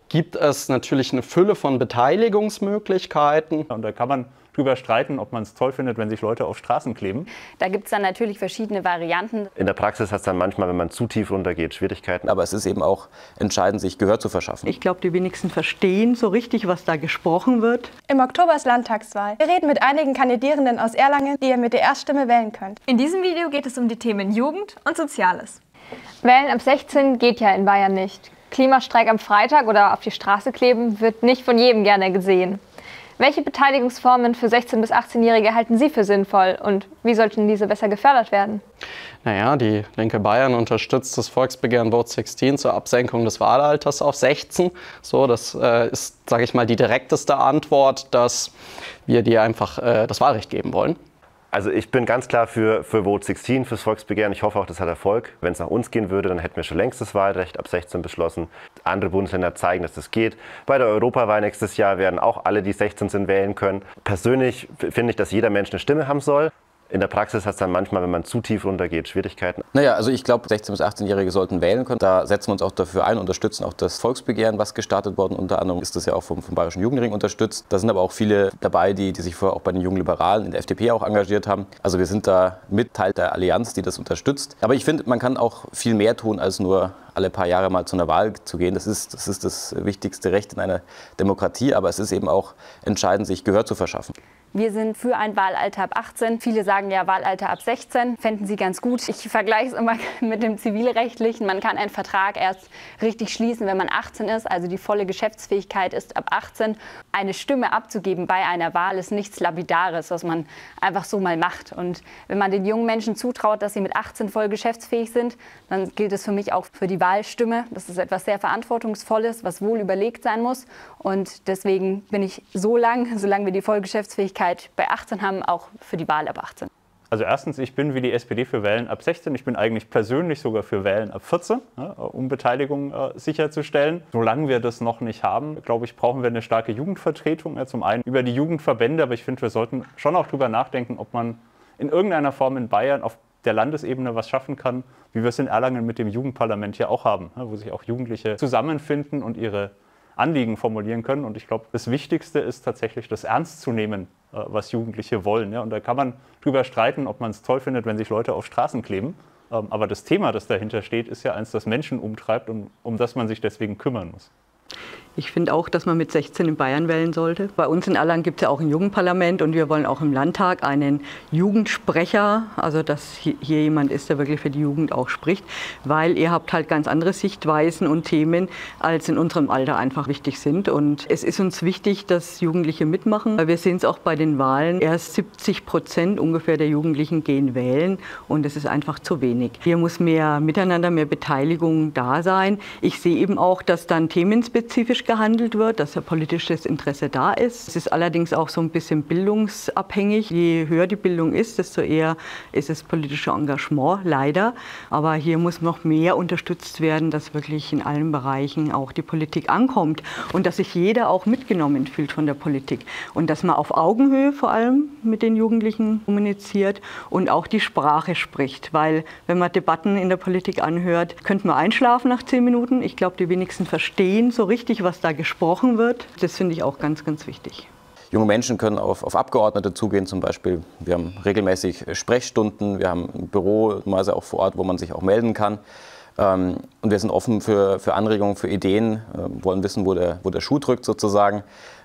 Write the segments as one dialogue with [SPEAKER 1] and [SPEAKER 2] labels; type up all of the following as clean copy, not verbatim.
[SPEAKER 1] gibt es natürlich eine Fülle von Beteiligungsmöglichkeiten.
[SPEAKER 2] Und da kann man drüber streiten, ob man es toll findet, wenn sich Leute auf Straßen kleben.
[SPEAKER 3] Da gibt es dann natürlich verschiedene Varianten.
[SPEAKER 4] In der Praxis hat es dann manchmal, wenn man zu tief runtergeht, Schwierigkeiten.
[SPEAKER 5] Aber es ist eben auch entscheidend, sich Gehör zu verschaffen.
[SPEAKER 6] Ich glaube, die wenigsten verstehen so richtig, was da gesprochen wird.
[SPEAKER 7] Im Oktober ist Landtagswahl. Wir reden mit einigen Kandidierenden aus Erlangen, die ihr mit der Erststimme wählen könnt.
[SPEAKER 8] In diesem Video geht es um die Themen Jugend und Soziales.
[SPEAKER 9] Wählen ab 16 geht ja in Bayern nicht. Klimastreik am Freitag oder auf die Straße kleben wird nicht von jedem gerne gesehen. Welche Beteiligungsformen für 16- bis 18-Jährige halten Sie für sinnvoll und wie sollten diese besser gefördert werden?
[SPEAKER 1] Naja, die Linke Bayern unterstützt das Volksbegehren Vote 16 zur Absenkung des Wahlalters auf 16. So, das ist, sage ich mal, die direkteste Antwort, dass wir dir einfach das Wahlrecht geben wollen.
[SPEAKER 4] Also ich bin ganz klar für Vote 16, fürs Volksbegehren. Ich hoffe auch, das hat Erfolg. Wenn es nach uns gehen würde, dann hätten wir schon längst das Wahlrecht ab 16 beschlossen. Andere Bundesländer zeigen, dass das geht. Bei der Europawahl nächstes Jahr werden auch alle, die 16 sind, wählen können. Persönlich finde ich, dass jeder Mensch eine Stimme haben soll. In der Praxis hat es dann manchmal, wenn man zu tief runtergeht, Schwierigkeiten.
[SPEAKER 5] Naja, also ich glaube, 16- bis 18-Jährige sollten wählen können. Da setzen wir uns auch dafür ein, unterstützen auch das Volksbegehren, was gestartet worden. Unter anderem ist das ja auch vom Bayerischen Jugendring unterstützt. Da sind aber auch viele dabei, die sich vorher auch bei den Jungen Liberalen in der FDP auch engagiert haben. Also wir sind da mit Teil der Allianz, die das unterstützt. Aber ich finde, man kann auch viel mehr tun, als nur alle paar Jahre mal zu einer Wahl zu gehen. Das ist das wichtigste Recht in einer Demokratie. Aber es ist eben auch entscheidend, sich Gehör zu verschaffen.
[SPEAKER 3] Wir sind für ein Wahlalter ab 18. Viele sagen ja Wahlalter ab 16. Fänden Sie ganz gut. Ich vergleiche es immer mit dem Zivilrechtlichen. Man kann einen Vertrag erst richtig schließen, wenn man 18 ist. Also die volle Geschäftsfähigkeit ist ab 18. Eine Stimme abzugeben bei einer Wahl ist nichts Lapidares, was man einfach so mal macht. Und wenn man den jungen Menschen zutraut, dass sie mit 18 voll geschäftsfähig sind, dann gilt es für mich auch für die Wahlstimme. Das ist etwas sehr Verantwortungsvolles, was wohl überlegt sein muss. Und deswegen bin ich solange wir die Vollgeschäftsfähigkeit bei 18 haben, auch für die Wahl ab 18.
[SPEAKER 2] Also erstens, ich bin wie die SPD für Wählen ab 16. Ich bin eigentlich persönlich sogar für Wählen ab 14, um Beteiligung sicherzustellen. Solange wir das noch nicht haben, glaube ich, brauchen wir eine starke Jugendvertretung. Zum einen über die Jugendverbände, aber ich finde, wir sollten schon auch darüber nachdenken, ob man in irgendeiner Form in Bayern auf der Landesebene was schaffen kann, wie wir es in Erlangen mit dem Jugendparlament hier auch haben, wo sich auch Jugendliche zusammenfinden und ihre Anliegen formulieren können. Und ich glaube, das Wichtigste ist tatsächlich, das ernst zu nehmen, was Jugendliche wollen. Und da kann man drüber streiten, ob man es toll findet, wenn sich Leute auf Straßen kleben. Aber das Thema, das dahinter steht, ist ja eins, das Menschen umtreibt und um das man sich deswegen kümmern muss.
[SPEAKER 6] Ich finde auch, dass man mit 16 in Bayern wählen sollte. Bei uns in Erlangen gibt es ja auch ein Jugendparlament und wir wollen auch im Landtag einen Jugendsprecher, also dass hier jemand ist, der wirklich für die Jugend auch spricht, weil ihr habt halt ganz andere Sichtweisen und Themen, als in unserem Alter einfach wichtig sind. Und es ist uns wichtig, dass Jugendliche mitmachen, weil wir sehen es auch bei den Wahlen, erst 70% ungefähr der Jugendlichen gehen wählen und es ist einfach zu wenig. Hier muss mehr Miteinander, mehr Beteiligung da sein. Ich sehe eben auch, dass dann themenspezifisch gehandelt wird, dass ja politisches Interesse da ist. Es ist allerdings auch so ein bisschen bildungsabhängig. Je höher die Bildung ist, desto eher ist es politische Engagement, leider. Aber hier muss noch mehr unterstützt werden, dass wirklich in allen Bereichen auch die Politik ankommt und dass sich jeder auch mitgenommen fühlt von der Politik. Und dass man auf Augenhöhe vor allem mit den Jugendlichen kommuniziert und auch die Sprache spricht. Weil wenn man Debatten in der Politik anhört, könnte man einschlafen nach 10 Minuten. Ich glaube, die wenigsten verstehen so richtig, was da gesprochen wird. Das finde ich auch ganz, ganz wichtig.
[SPEAKER 5] Junge Menschen können auf Abgeordnete zugehen zum Beispiel. Wir haben regelmäßig Sprechstunden, wir haben ein Büro, meist auch vor Ort, wo man sich auch melden kann. Und wir sind offen für Anregungen, für Ideen, wollen wissen, wo der Schuh drückt sozusagen.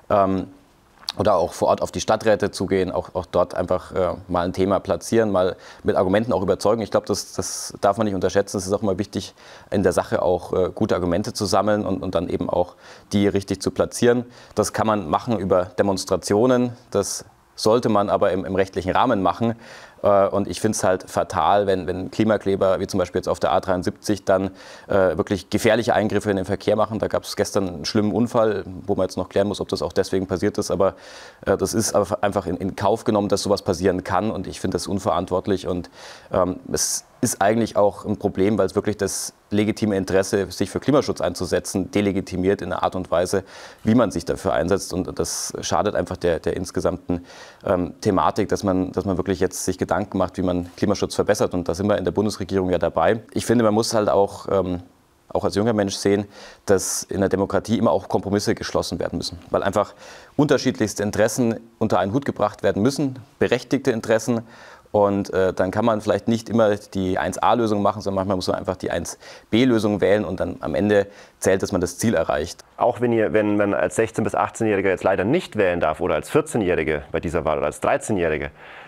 [SPEAKER 5] Oder auch vor Ort auf die Stadträte zugehen, auch dort einfach mal ein Thema platzieren, mal mit Argumenten auch überzeugen. Ich glaube, das darf man nicht unterschätzen. Es ist auch immer wichtig, in der Sache auch gute Argumente zu sammeln und dann eben auch die richtig zu platzieren. Das kann man machen über Demonstrationen. Das sollte man aber im rechtlichen Rahmen machen. Und ich finde es halt fatal, wenn Klimakleber, wie zum Beispiel jetzt auf der A73, dann wirklich gefährliche Eingriffe in den Verkehr machen. Da gab es gestern einen schlimmen Unfall, wo man jetzt noch klären muss, ob das auch deswegen passiert ist. Aber das ist einfach in Kauf genommen, dass sowas passieren kann. Und ich finde das unverantwortlich. Und es ist eigentlich auch ein Problem, weil es wirklich das legitime Interesse, sich für Klimaschutz einzusetzen, delegitimiert in einer Art und Weise, wie man sich dafür einsetzt. Und das schadet einfach der insgesamten Thematik, dass man wirklich jetzt sich Gedanken macht, wie man Klimaschutz verbessert. Und da sind wir in der Bundesregierung ja dabei. Ich finde, man muss halt auch auch als junger Mensch sehen, dass in der Demokratie immer auch Kompromisse geschlossen werden müssen, weil einfach unterschiedlichste Interessen unter einen Hut gebracht werden müssen, berechtigte Interessen. Und dann kann man vielleicht nicht immer die 1a-Lösung machen, sondern manchmal muss man einfach die 1b-Lösung wählen und dann am Ende zählt, dass man das Ziel erreicht.
[SPEAKER 4] Auch wenn man als 16- bis 18-Jähriger jetzt leider nicht wählen darf oder als 14-Jährige bei dieser Wahl oder als 13-Jährige,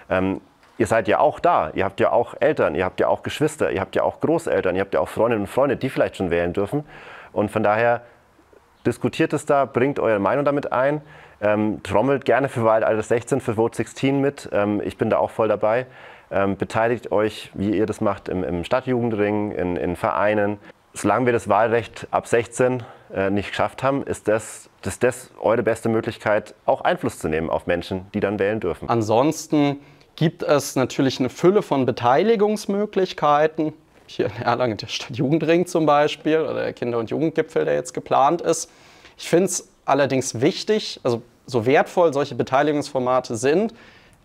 [SPEAKER 4] ihr seid ja auch da. Ihr habt ja auch Eltern, ihr habt ja auch Geschwister, ihr habt ja auch Großeltern, ihr habt ja auch Freundinnen und Freunde, die vielleicht schon wählen dürfen. Und von daher diskutiert es da, bringt eure Meinung damit ein. Trommelt gerne für Wahlalter 16, für Vote 16 mit. Ich bin da auch voll dabei. Beteiligt euch, wie ihr das macht, im Stadtjugendring, in Vereinen. Solange wir das Wahlrecht ab 16 nicht geschafft haben, ist das eure beste Möglichkeit, auch Einfluss zu nehmen auf Menschen, die dann wählen dürfen.
[SPEAKER 1] Ansonsten gibt es natürlich eine Fülle von Beteiligungsmöglichkeiten. Hier in Erlangen der Stadtjugendring zum Beispiel oder der Kinder- und Jugendgipfel, der jetzt geplant ist. Ich finde es allerdings wichtig, also so wertvoll solche Beteiligungsformate sind,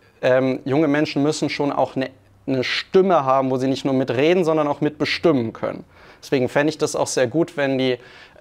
[SPEAKER 1] junge Menschen müssen schon auch eine Stimme haben, wo sie nicht nur mitreden, sondern auch mitbestimmen können. Deswegen fände ich das auch sehr gut, wenn die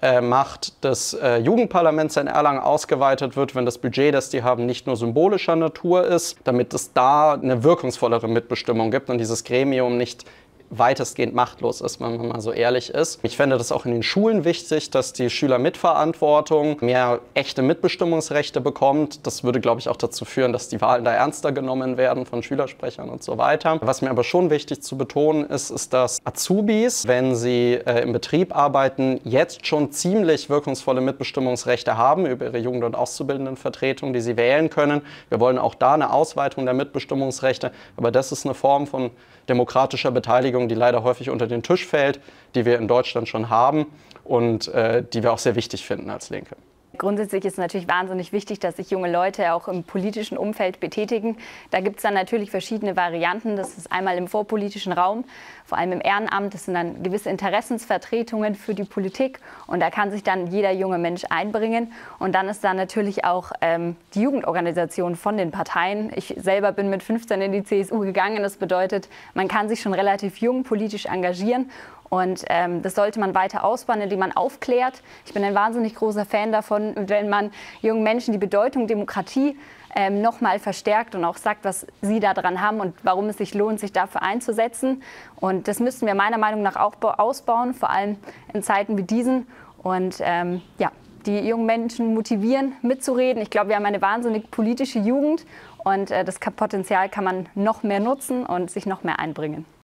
[SPEAKER 1] Macht des Jugendparlaments in Erlangen ausgeweitet wird, wenn das Budget, das die haben, nicht nur symbolischer Natur ist, damit es da eine wirkungsvollere Mitbestimmung gibt und dieses Gremium nicht weitestgehend machtlos ist, wenn man mal so ehrlich ist. Ich fände das auch in den Schulen wichtig, dass die Schülermitverantwortung mehr echte Mitbestimmungsrechte bekommt. Das würde, glaube ich, auch dazu führen, dass die Wahlen da ernster genommen werden von Schülersprechern und so weiter. Was mir aber schon wichtig zu betonen ist, dass Azubis, wenn sie im Betrieb arbeiten, jetzt schon ziemlich wirkungsvolle Mitbestimmungsrechte haben über ihre Jugend- und Auszubildendenvertretung, die sie wählen können. Wir wollen auch da eine Ausweitung der Mitbestimmungsrechte, aber das ist eine Form von demokratischer Beteiligung, die leider häufig unter den Tisch fällt, die wir in Deutschland schon haben und die wir auch sehr wichtig finden als Linke.
[SPEAKER 3] Grundsätzlich ist es natürlich wahnsinnig wichtig, dass sich junge Leute auch im politischen Umfeld betätigen. Da gibt es dann natürlich verschiedene Varianten. Das ist einmal im vorpolitischen Raum, vor allem im Ehrenamt. Das sind dann gewisse Interessensvertretungen für die Politik. Und da kann sich dann jeder junge Mensch einbringen. Und dann ist da natürlich auch die Jugendorganisation von den Parteien. Ich selber bin mit 15 in die CSU gegangen. Das bedeutet, man kann sich schon relativ jung politisch engagieren. Und das sollte man weiter ausbauen, indem man aufklärt. Ich bin ein wahnsinnig großer Fan davon, wenn man jungen Menschen die Bedeutung Demokratie noch mal verstärkt und auch sagt, was sie daran haben und warum es sich lohnt, sich dafür einzusetzen. Und das müssten wir meiner Meinung nach auch ausbauen, vor allem in Zeiten wie diesen. Und ja, die jungen Menschen motivieren, mitzureden. Ich glaube, wir haben eine wahnsinnig politische Jugend und das Potenzial kann man noch mehr nutzen und sich noch mehr einbringen.